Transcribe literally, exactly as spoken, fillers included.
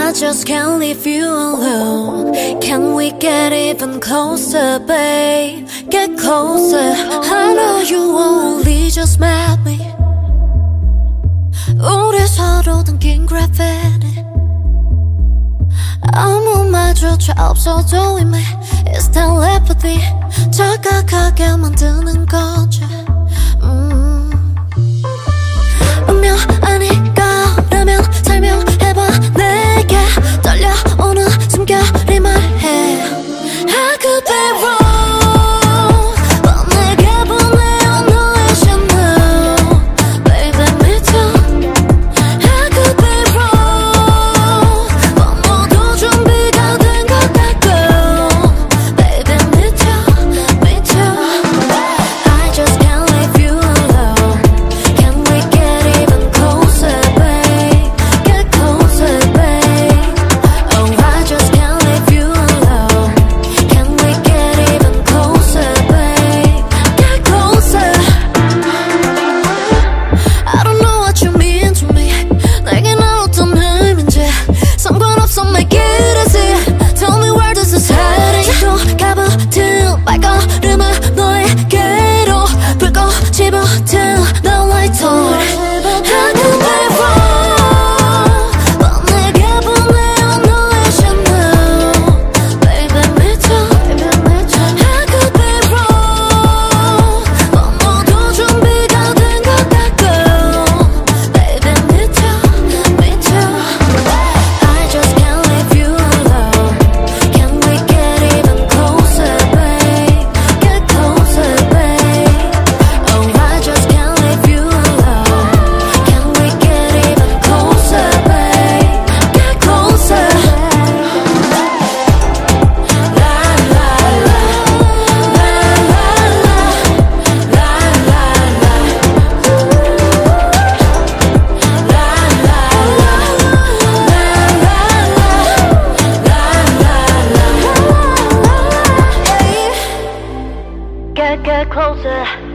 I just can't leave you alone. Can we get even closer, babe? Get closer. I know you only just met me. 우리 서로 당긴 gravity. 아무 말조차 없어도 이미 It's telepathy. 착각하게 만드는 거지. 음. 운명 아니까라면 설명해봐 내게 떨려오는 숨결이 말해 I could be wrong but 내게 보내온 너의 신호 Baby me too I could be wrong but 모두 준비가 된 것 같고 Baby me too, me too I just can't leave you alone. Can we get even closer, babe? Get closer, babe. Oh, I just can't leave you alone. Can we get even closer, babe? Get closer. I don't know what you mean to me. 내게 난 어떤 의미인지 상관없어 make it easy. Tell me where this is heading. 지도 가부튼 발걸음을 너에게로 불꽃이 붙은 the light on. I could be wrong but 내게 보내온 너의 신호 Baby me too I could be wrong but 모두 준비가 된 것 같고 Baby me too, me too I just can't leave you alone. Can we get even closer, babe? Get closer, babe. Oh, I just can't leave you alone. Can we get even closer, babe? Get closer. La la la, la la la, la la la, la la la, la la la. Get get closer.